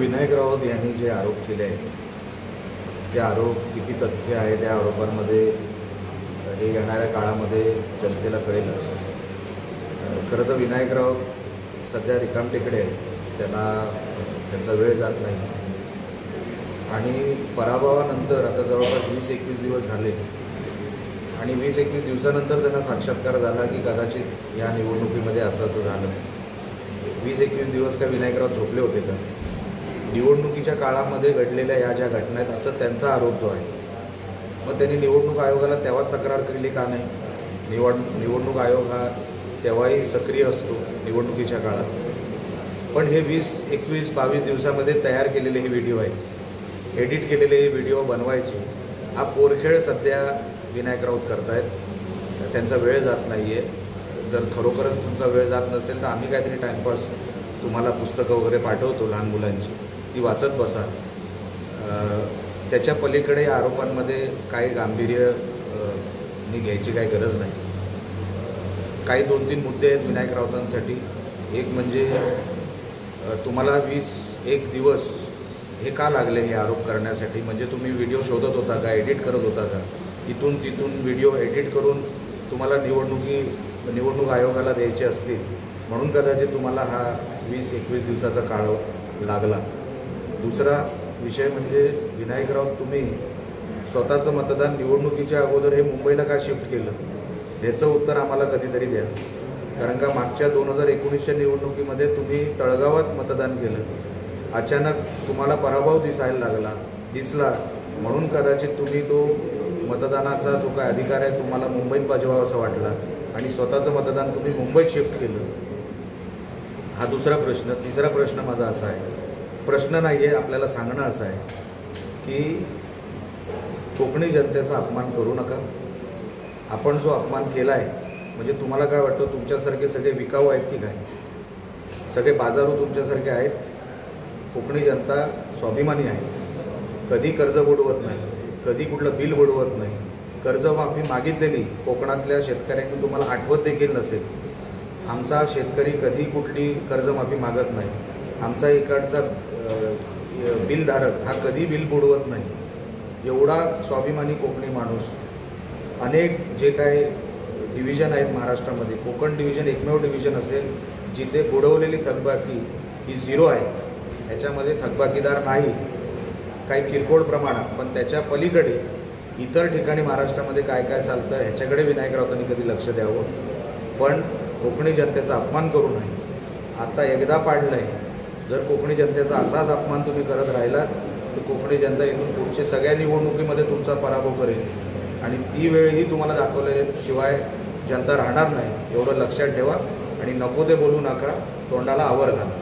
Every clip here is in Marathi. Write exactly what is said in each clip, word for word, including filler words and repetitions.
विनायक राऊत यांनी जे आरोप केले आहेत ते आरोप किती तथ्य आहे त्या आरोपांमध्ये हे येणाऱ्या काळामध्ये जनतेला कळेलच। खरं तर विनायक राऊत सध्या रिकामटेकडे आहेत, त्यांना त्यांचा वेळ जात नाही आणि पराभवानंतर आता जवळपास वीस एकवीस दिवस झाले आणि वीस एकवीस दिवसानंतर त्यांना साक्षात्कार झाला की कदाचित या निवडणुकीमध्ये असं असं झालं। वीस एकवीस दिवस का विनायकराव झोपले होते का? निवडणुकीच्या काळामध्ये घडलेल्या या ज्या घटना आहेत असं त्यांचा आरोप जो आहे, मग त्यांनी निवडणूक आयोगाला तेव्हाच तक्रार केली का नाही? निवड निवडणूक आयोग हा तेव्हाही सक्रिय असतो निवडणुकीच्या काळात, पण हे वीस एकवीस बावीस दिवसामध्ये तयार केलेले हे व्हिडिओ आहेत, एडिट केलेले हे व्हिडिओ बनवायचे हा पोरखेळ सध्या विनायक राऊत करतायत। त्यांचा वेळ जात नाही आहे। जर खरोखरच तुमचा वेळ जात नसेल तर आम्ही काहीतरी टाईमपास तुम्हाला पुस्तकं वगैरे पाठवतो लहान मुलांची, ती वाचत बसा। त्याच्या पलीकडे या आरोपांमध्ये काही गांभीर्य नी घ्यायची काही गरज नाही। काही दोन तीन मुद्दे आहेत विनायक राऊतांसाठी। एक म्हणजे तुम्हाला वीस एक दिवस हे का लागले हे आरोप करण्यासाठी? म्हणजे तुम्ही व्हिडिओ शोधत होता का, एडिट करत होता का? इथून तिथून व्हिडिओ एडिट करून तुम्हाला निवडणुकी निवडणूक आयोगाला द्यायचे असतील म्हणून कदाचित तुम्हाला हा वीस एकवीस दिवसाचा काळ लागला। दुसरा विषय म्हणजे विनायक राऊत तुम्ही स्वतःचं मतदान निवडणुकीच्या अगोदर हे मुंबईला का शिफ्ट केलं ह्याचं उत्तर आम्हाला कधीतरी द्या। कारण का मागच्या दोन हजार एकोणीसच्या निवडणुकीमध्ये तुम्ही तळगावात मतदान केलं, अचानक तुम्हाला पराभव दिसायला लागला दिसला म्हणून कदाचित तुम्ही तो मतदानाचा जो काय अधिकार आहे तुम्हाला मुंबईत बजवावा असं वाटला आणि स्वतःचं मतदान तुम्ही मुंबईत शिफ्ट केलं। हा दुसरा प्रश्न। तिसरा प्रश्न माझा असा आहे, प्रश्न नाही आहे आपल्याला सांगणं असं आहे की कोकणी जनतेचा अपमान करू नका। आपण जो अपमान केला आहे म्हणजे तुम्हाला काय वाटतं तुमच्यासारखे सगळे विकाऊ आहेत की काय? सगळे बाजारू तुमच्यासारखे आहेत? कोकणी जनता स्वाभिमानी आहे, कधी कर्ज बुडवत नाही, कधी कुठलं बिल बुडवत नाही। कर्जमाफी मागितलेली कोकणातल्या शेतकऱ्यांनी तुम्हाला आठवत देखील नसेल। आमचा शेतकरी कधी कुठली कर्जमाफी मागत नाही, आमचा इकडचा बिलधारक हा कधी बिल बुडवत नाही। एवढा स्वाभिमानी कोकणी माणूस। अनेक जे काही डिव्हिजन आहेत महाराष्ट्रामध्ये, कोकण डिव्हिजन एकमेव डिव्हिजन असेल जिथे बुडवलेली थकबाकी ही झिरो आहे, ह्याच्यामध्ये थकबाकीदार नाही, काही किरकोळ प्रमाणात, पण त्याच्या पलीकडे इतर ठिकाणी महाराष्ट्रामध्ये काय काय चालतं ह्याच्याकडे विनायक राऊतांनी कधी लक्ष द्यावं, पण कोकणी जनतेचा अपमान करू नये। आता एकदा पाडलं आहे, जर कोकणी जनतेचा असाच अपमान तुम्ही करत राहिलात तर कोकणी जनता इथून पुढच्या सगळ्या निवडणुकीमध्ये तुमचा पराभव करेल आणि ती वेळही तुम्हाला दाखवल्याशिवाय जनता राहणार नाही, एवढं लक्षात ठेवा आणि नको ते बोलू नका, तोंडाला आवर घाला।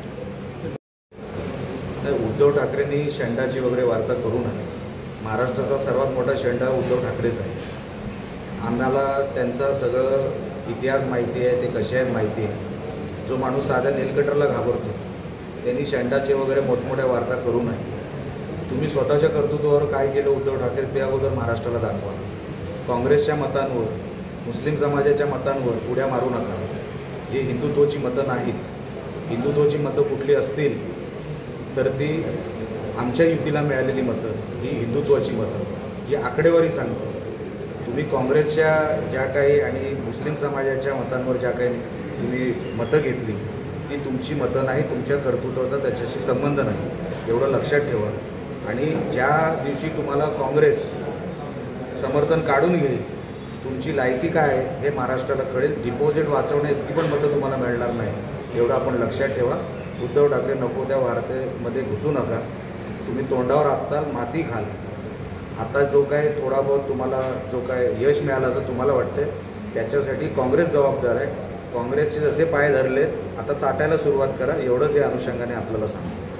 उद्धव ठाकरेंनी शेंडाची वगैरे वार्ता करू नये। महाराष्ट्राचा सर्वात मोठा शेंडा उद्धव ठाकरेच आहे। आम्हाला त्यांचा सगळं इतिहास माहिती आहे, ते कसे आहेत माहिती आहे। जो माणूस साध्या नेलकटरला घाबरतो त्यांनी शेंडाचे वगैरे मोठमोठ्या वार्ता करू नये। तुम्ही स्वतःच्या कर्तृत्वावर काय केलं उद्धव ठाकरे ते अगोदर महाराष्ट्राला दाखवा। काँग्रेसच्या मतांवर, मुस्लिम समाजाच्या मतांवर उड्या मारू नका। ही हिंदुत्वाची मतं नाहीत। हिंदुत्वाची मतं कुठली असतील तर ती आमच्या युतीला मिळालेली मतं, ही हिंदुत्वाची मतं, जी आकडेवारी सांगते। तुम्ही काँग्रेसच्या ज्या काही आणि मुस्लिम समाजाच्या मतांवर ज्या काही तुम्ही मतं घेतली ती तुमची मतं नाही, तुमच्या कर्तृत्वाचा त्याच्याशी संबंध नाही, एवढं लक्षात ठेवा। आणि ज्या दिवशी तुम्हाला काँग्रेस समर्थन काढून घेईल तुमची लायकी काय आहे हे महाराष्ट्राला कळेल। डिपॉझिट वाचवण्या इतकी पण मतं तुम्हाला मिळणार नाही, एवढं आपण लक्षात ठेवा। उद्धव ठाकरे नको त्या वार्तेमध्ये घुसू नका। तुम्ही तोंडावर आपताल माती खाल। आता जो काय थोडा बहुत तुम्हाला जो काय यश मिळालं असं तुम्हाला वाटतं त्याच्यासाठी काँग्रेस जबाबदार आहे। काँग्रेसचे जसे पाय धरलेत आता चाटायला सुरुवात करा, एवढंच या अनुषंगाने आपल्याला सांगतो।